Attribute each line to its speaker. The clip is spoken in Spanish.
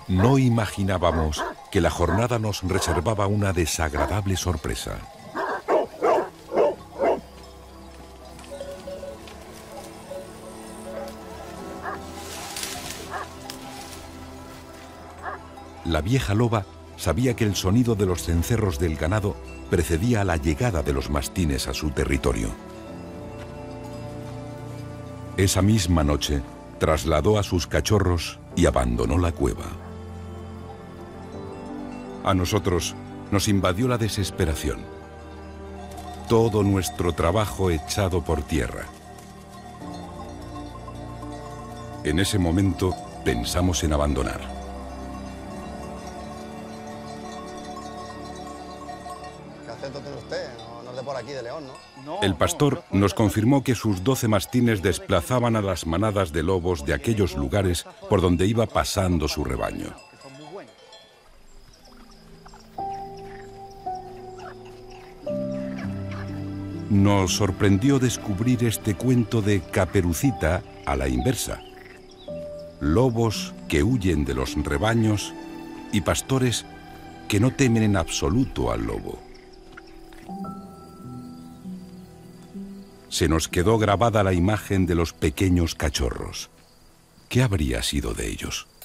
Speaker 1: No imaginábamos que la jornada nos reservaba una desagradable sorpresa. La vieja loba sabía que el sonido de los cencerros del ganado precedía a la llegada de los mastines a su territorio. Esa misma noche, trasladó a sus cachorros y abandonó la cueva. A nosotros nos invadió la desesperación. Todo nuestro trabajo echado por tierra. En ese momento pensamos en abandonar.
Speaker 2: ¿Qué acento tiene usted? No es de por aquí, de León, ¿no?
Speaker 1: El pastor nos confirmó que sus 12 mastines desplazaban a las manadas de lobos de aquellos lugares por donde iba pasando su rebaño. Nos sorprendió descubrir este cuento de Caperucita a la inversa. Lobos que huyen de los rebaños y pastores que no temen en absoluto al lobo. Se nos quedó grabada la imagen de los pequeños cachorros. ¿Qué habría sido de ellos?